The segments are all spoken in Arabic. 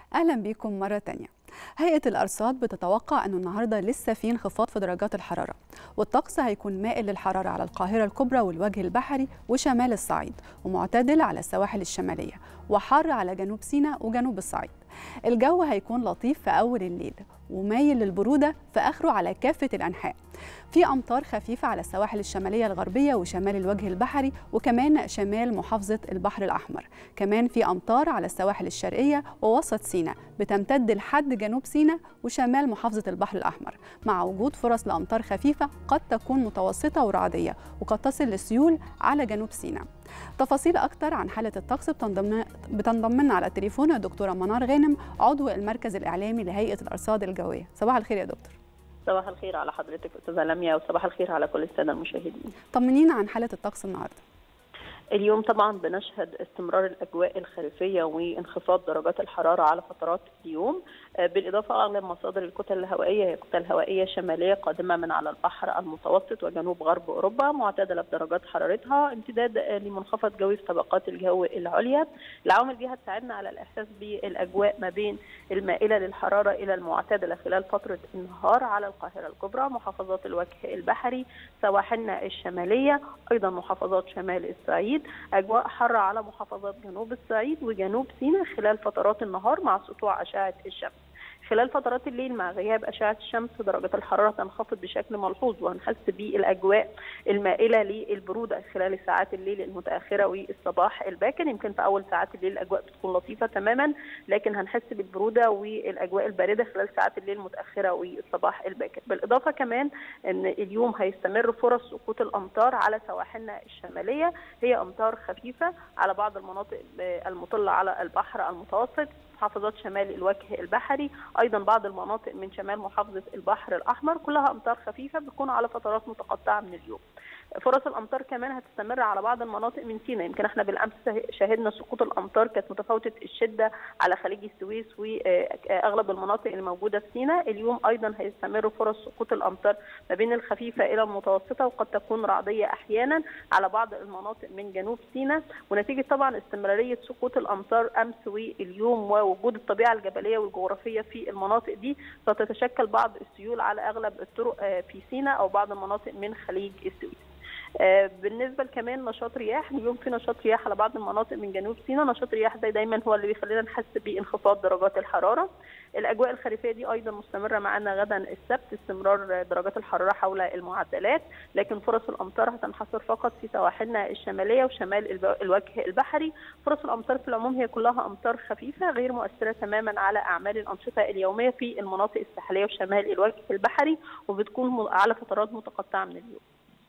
أهلا بكم مرة تانية. هيئة الأرصاد بتتوقع أنه النهاردة لسه في انخفاض في درجات الحرارة، والطقس هيكون مائل للحرارة على القاهرة الكبرى والوجه البحري وشمال الصعيد، ومعتدل على السواحل الشمالية، وحر على جنوب سيناء وجنوب الصعيد. الجو هيكون لطيف في أول الليل ومايل للبرودة في آخره على كافة الأنحاء. في أمطار خفيفة على السواحل الشمالية الغربية وشمال الوجه البحري وكمان شمال محافظة البحر الأحمر. كمان في أمطار على السواحل الشرقية ووسط سيناء بتمتد لحد جنوب سيناء وشمال محافظة البحر الأحمر، مع وجود فرص لأمطار خفيفة قد تكون متوسطة ورعدية وقد تصل للسيول على جنوب سيناء. تفاصيل أكتر عن حالة الطقس بتنضم لنا على التليفون الدكتورة منار غانم، عضو المركز الإعلامي لهيئة الأرصاد الجوية. صباح الخير يا دكتور. صباح الخير على حضرتك أستاذة لميا، وصباح الخير على كل السادة المشاهدين. طمنينا عن حالة الطقس النهارده. اليوم طبعا بنشهد استمرار الأجواء الخريفية وانخفاض درجات الحرارة على فترات اليوم، بالإضافة أغلب مصادر الكتل الهوائية هي كتل هوائية شمالية قادمة من على البحر المتوسط وجنوب غرب أوروبا، معتدلة بدرجات حرارتها، امتداد لمنخفض جوي في طبقات الجو العليا. العوامل دي هتساعدنا على الإحساس بالأجواء ما بين المائلة للحرارة إلى المعتدلة خلال فترة النهار على القاهرة الكبرى، محافظات الوجه البحري، سواحلنا الشمالية، أيضا محافظات شمال الصعيد. أجواء حارة على محافظات جنوب الصعيد وجنوب سيناء خلال فترات النهار مع سطوع أشعة الشمس. خلال فترات الليل مع غياب أشعة الشمس درجة الحرارة تنخفض بشكل ملحوظ، وهنحس بالأجواء المائلة للبرودة خلال ساعات الليل المتأخرة والصباح الباكر. يمكن في أول ساعات الليل الأجواء بتكون لطيفة تماما، لكن هنحس بالبرودة والأجواء الباردة خلال ساعات الليل المتأخرة والصباح الباكر. بالإضافة كمان أن اليوم هيستمر فرص سقوط الأمطار على سواحلنا الشمالية، هي أمطار خفيفة على بعض المناطق المطلة على البحر المتوسط، محافظات شمال الوجه البحري، ايضا بعض المناطق من شمال محافظه البحر الاحمر، كلها امطار خفيفه بتكون على فترات متقطعه من اليوم. فرص الامطار كمان هتستمر على بعض المناطق من سيناء، يمكن احنا بالامس شاهدنا سقوط الامطار كانت متفاوته الشده على خليج السويس واغلب المناطق الموجوده في سيناء. اليوم ايضا هيستمر فرص سقوط الامطار ما بين الخفيفه الى المتوسطه، وقد تكون رعديه احيانا على بعض المناطق من جنوب سيناء، ونتيجه طبعا استمراريه سقوط الامطار امس واليوم ووجود الطبيعه الجبليه والجغرافيه في المناطق دي، ستتشكل بعض السيول على اغلب الطرق في سيناء او بعض المناطق من خليج السويس. بالنسبه كمان نشاط رياح، اليوم في نشاط رياح على بعض المناطق من جنوب سيناء. نشاط رياح زي دايما هو اللي بيخلينا نحس بانخفاض درجات الحراره. الاجواء الخريفيه دي ايضا مستمره معنا غدا السبت، استمرار درجات الحراره حول المعدلات، لكن فرص الامطار هتنحصر فقط في سواحلنا الشماليه وشمال الوجه البحري. فرص الامطار في العموم هي كلها امطار خفيفه غير مؤثره تماما على اعمال الانشطه اليوميه في المناطق الساحليه وشمال الوجه البحري، وبتكون على فترات متقطعه من اليوم.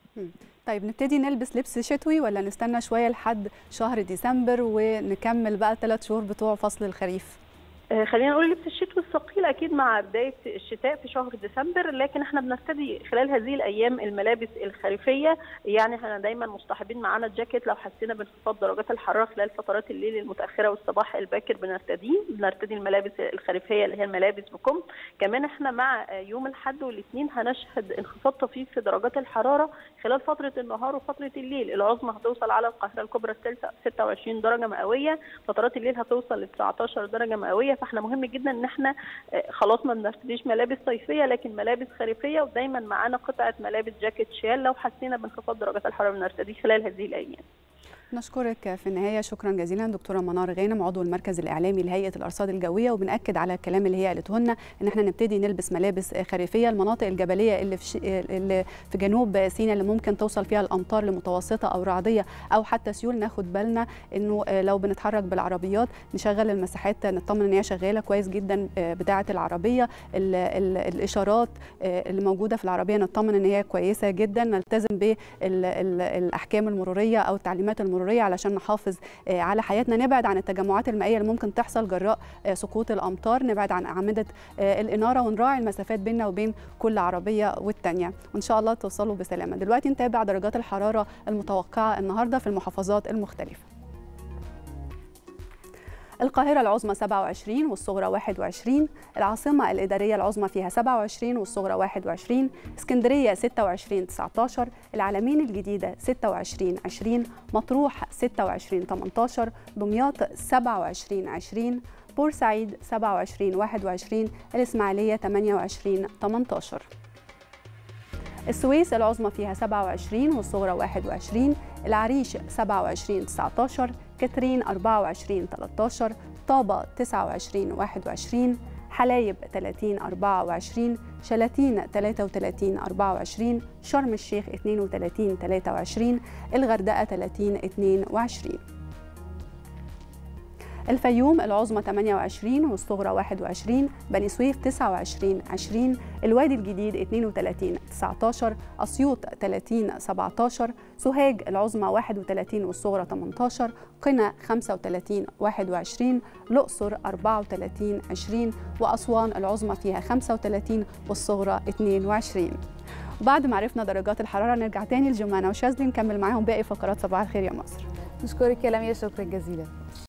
طيب نبتدي نلبس لبس شتوي ولا نستنى شويه لحد شهر ديسمبر ونكمل بقى 3 شهور بتوع فصل الخريف؟ خلينا نقول لبس الشتوي الثقيل اكيد مع بدايه الشتاء في شهر ديسمبر، لكن احنا بنرتدي خلال هذه الايام الملابس الخريفيه. يعني احنا دايما مصطحبين معانا الجاكيت لو حسينا بانخفاض درجات الحراره خلال فترات الليل المتاخره والصباح الباكر بنرتدي الملابس الخريفيه اللي هي الملابس بكم. كمان احنا مع يوم الاحد والاثنين هنشهد انخفاض طفيف في درجات الحراره خلال فتره النهار وفتره الليل. العظمى هتوصل على القاهره الكبرى 26 درجه مئويه، فترات الليل هتوصل ل 19 درجه مئويه. فاحنا مهم جدا ان احنا خلاص ما بنرتديش ملابس صيفيه لكن ملابس خريفيه، ودايما معانا قطعه ملابس جاكيت شال لو حسينا بانخفاض درجات الحراره بنرتديه خلال هذه الايام. نشكرك في النهايه، شكرا جزيلا دكتوره منار غانم، عضو المركز الاعلامي لهيئه الارصاد الجويه. وبناكد على الكلام اللي هي قالته لنا ان احنا نبتدي نلبس ملابس خريفيه. المناطق الجبليه اللي في جنوب سيناء اللي ممكن توصل فيها الامطار لمتوسطه او رعديه او حتى سيول، ناخد بالنا انه لو بنتحرك بالعربيات نشغل المساحات، نطمن ان هي شغاله كويس جدا بتاعه العربيه. الاشارات اللي موجوده في العربيه نطمن ان هي كويسه جدا. نلتزم بالاحكام المروريه او التعليمات المروريه علشان نحافظ على حياتنا. نبعد عن التجمعات المائيه اللي ممكن تحصل جراء سقوط الامطار. نبعد عن اعمده الاناره ونراعي المسافات بيننا وبين كل عربيه والثانيه، وان شاء الله توصلوا بسلامه. دلوقتي نتابع درجات الحراره المتوقعه النهارده في المحافظات المختلفه. القاهرة العظمى 27 والصغرى 21، العاصمة الإدارية العظمى فيها 27 والصغرى 21، اسكندرية 26 19، العلمين الجديدة 26 20، مطروح 26 18، دمياط 27 20، بورسعيد 27 21، الإسماعيلية 28 18. السويس العظمى فيها 27 والصغرى 21، العريش 27 19، كاترين 24 13، طابة 29 21، حلايب 30 24، شلاتين 33 24، شرم الشيخ 32 23، الغردقة 30 22. الفيوم العظمى 28 والصغرى 21، بني سويف 29 20، الوادي الجديد 32 19، أسيوط 30 17، سوهاج العظمى 31 والصغرى 18، قنا 35 21، الأقصر 34 20، وأسوان العظمى فيها 35 والصغرى 22. وبعد ما عرفنا درجات الحرارة نرجع تاني لجمانة وشاذلي نكمل معاهم باقي فقرات صباح الخير يا مصر. نشكرك يا لميا، شكرا جزيلا.